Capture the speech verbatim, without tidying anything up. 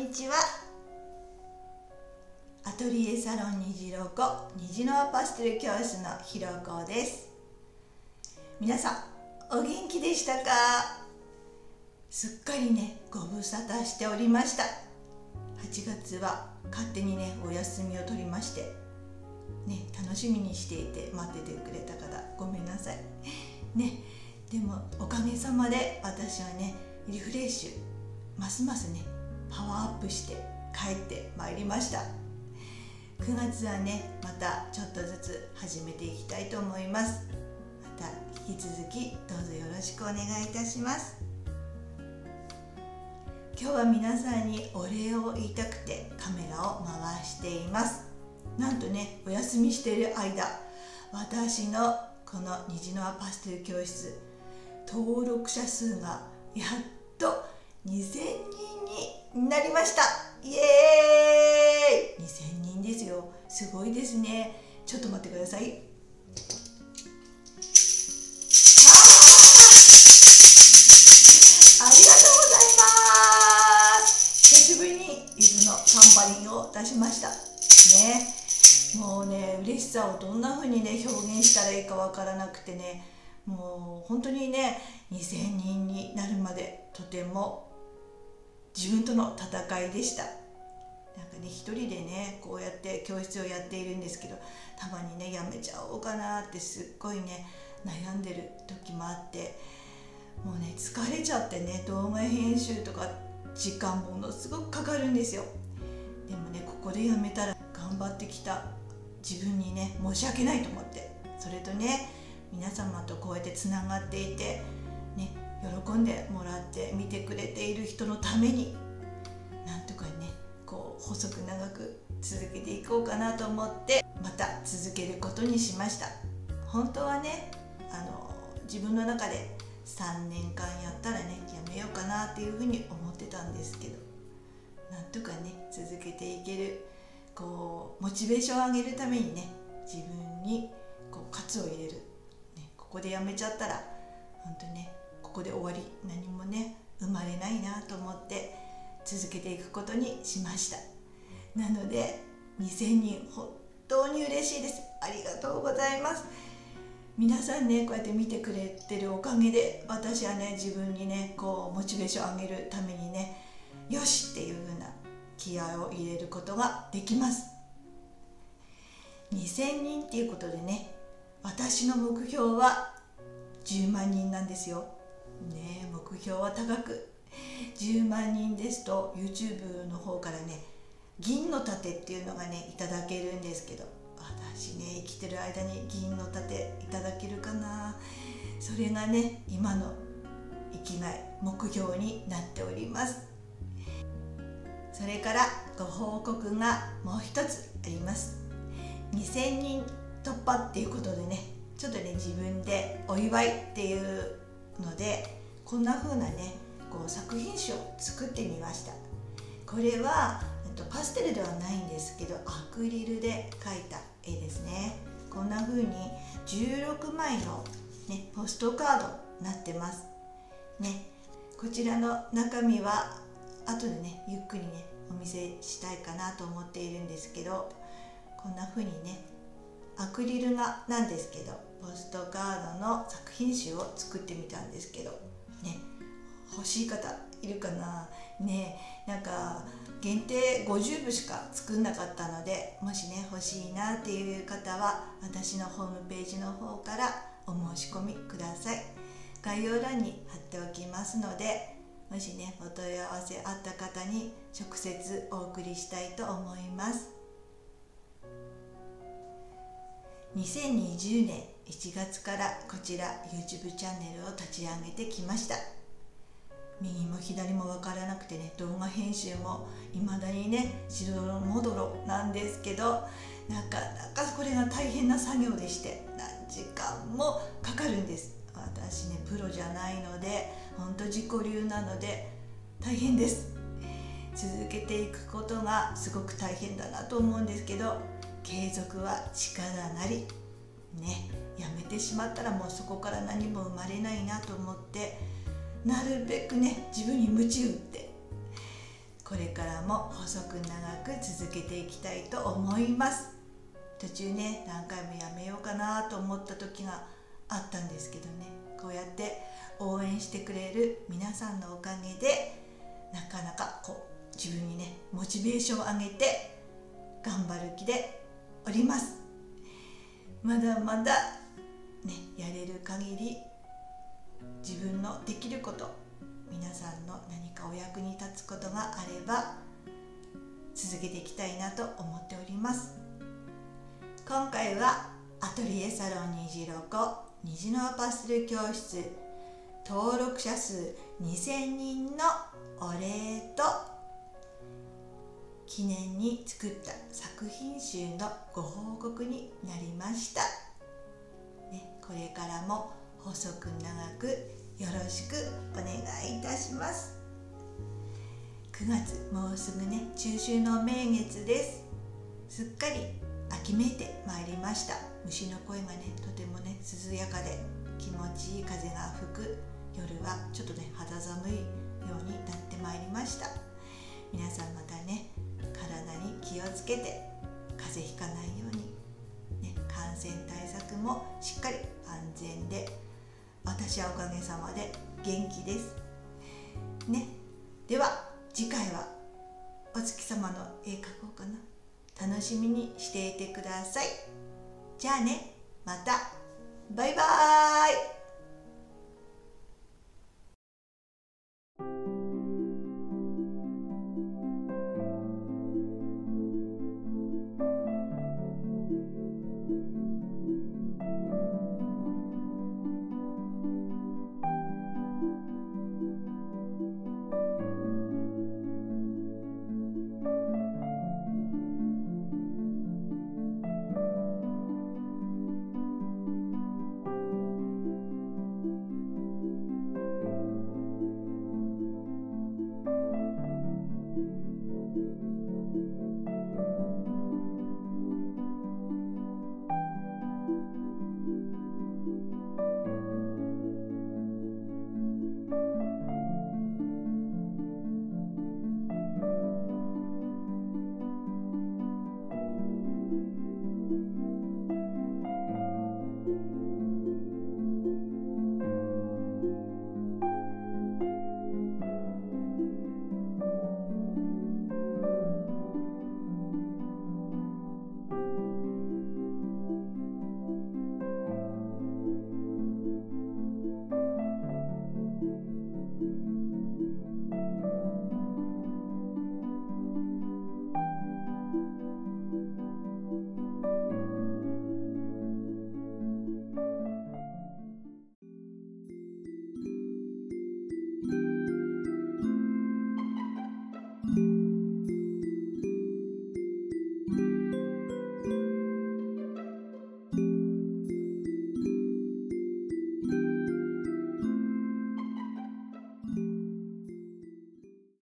にちは。アトリエサロン虹色子虹のパステル教室のひろこです。皆さんお元気でしたか？すっかりねご無沙汰しておりました。はちがつは勝手にねお休みを取りましてね、楽しみにしていて待っててくれた方ごめんなさいね。でもおかげさまで私はねリフレッシュますますねパワーアップして帰ってまいりました。くがつはねまたちょっとずつ始めていきたいと思います。また引き続きどうぞよろしくお願いいたします。今日は皆さんにお礼を言いたくてカメラを回しています。なんとねお休みしている間、私のこの虹の輪パステル教室登録者数がやっとにせんにんになりました。イエーイ！にせんにんですよ。すごいですね。ちょっと待ってください。ありがとうございます。久しぶりにゆずのタンバリンを出しましたね。もうね嬉しさをどんな風にね表現したらいいかわからなくてね、もう本当にねにせんにんになるまでとても自分との戦いでした。なんかね一人でねこうやって教室をやっているんですけど、たまにねやめちゃおうかなってすっごいね悩んでる時もあって、もうね疲れちゃってね動画編集とか時間ものすごくかかるんですよ。でもねここでやめたら頑張ってきた自分にね申し訳ないと思って、それとね皆様とこうやってつながっていてね喜んでもらって見てくれている人のためになんとかねこう細く長く続けていこうかなと思ってまた続けることにしました。本当はねあの自分の中でさんねんかんやったらねやめようかなっていうふうに思ってたんですけど、なんとかね続けていけるこうモチベーションを上げるためにね自分にこう喝を入れる、ね、ここでやめちゃったら本当ねここで終わり、何もね生まれないなと思って続けていくことにしました。なのでにせんにん本当に嬉しいです。ありがとうございます。皆さんねこうやって見てくれてるおかげで私はね自分にねこうモチベーションを上げるためにねよしっていう風な気合を入れることができます。にせんにんっていうことでね私の目標はじゅうまんにんなんですよね。目標は高くじゅうまんにんですと YouTube の方からね銀の盾っていうのがねいただけるんですけど、私ね生きてる間に銀の盾いただけるかな。それがね今の生きがい目標になっております。それからご報告がもう一つあります。にせんにん突破っていうことでねちょっとね自分でお祝いっていうのでこんな風なねこう作品集を作ってみました。これはパステルではないんですけどアクリルで描いた絵ですね。こんな風にじゅうろくまいの、ね、ポストカードになってますね。こちらの中身は後でねゆっくりねお見せしたいかなと思っているんですけど、こんな風にねアクリル画なんですけどポストカードの作品集を作ってみたんですけどね、欲しい方いるかなね。なんか限定ごじゅうぶしか作んなかったので、もしね欲しいなっていう方は私のホームページの方からお申し込みください。概要欄に貼っておきますので、もしねお問い合わせあった方に直接お送りしたいと思います。にせんにじゅうねんいちがつからこちら YouTube チャンネルを立ち上げてきました。右も左も分からなくてね動画編集もいまだにねしどろもどろなんですけど、なかなかこれが大変な作業でして何時間もかかるんです。私ねプロじゃないので本当自己流なので大変です。続けていくことがすごく大変だなと思うんですけど、継続は力なりね、やめてしまったらもうそこから何も生まれないなと思って、なるべくね自分に鞭打ってこれからも細く長く続けていきたいと思います。途中ね何回もやめようかなと思った時があったんですけどね、こうやって応援してくれる皆さんのおかげでなかなかこう自分にねモチベーションを上げて頑張る気でおります。まだまだねやれる限り自分のできること、皆さんの何かお役に立つことがあれば続けていきたいなと思っております。今回はアトリエサロン虹色子虹のパステル教室登録者数にせんにんのお礼と記念に作った作品集のご報告になりました、ね、これからも細く長くよろしくお願いいたします。くがつもうすぐね中秋の名月です。すっかり秋めいてまいりました。虫の声がねとてもね涼やかで気持ちいい風が吹く夜はちょっとね肌寒いようになってまいりました。皆さんまたね体に気をつけて風邪ひかないように、ね、感染対策もしっかり安全で、私はおかげさまで元気ですね。では次回はお月様の絵描こうかな。楽しみにしていてください。じゃあね、またバイバーイ。